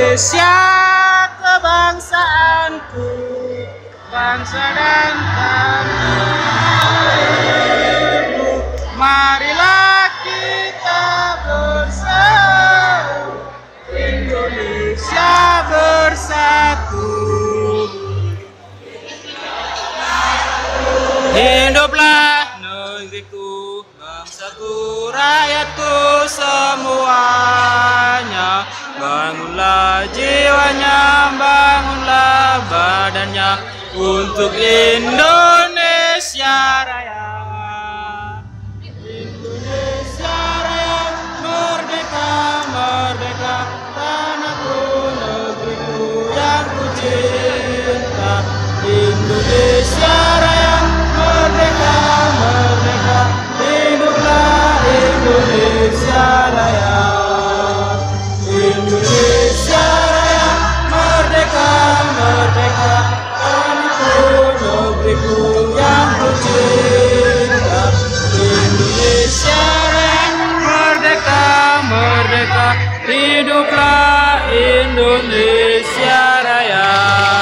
Indonesia kebangsaanku, bangsa dan tanahku. Marilah kita bersatu, Indonesia bersatu. Hiduplah negeriku, bangsaku, rakyatku semuanya. Bangunlah jiwanya, bangunlah badannya untuk Indonesia Raya. Indonesia Raya, merdeka, merdeka, tanahku, negeriku yang ku cinta. Indonesia Raya, merdeka, merdeka, hiduplah Indonesia Raya. Indonesia Raya, merdeka, merdeka, tanahku, negeriku yang ku cinta. Indonesia Raya, merdeka, merdeka, hiduplah Indonesia Raya.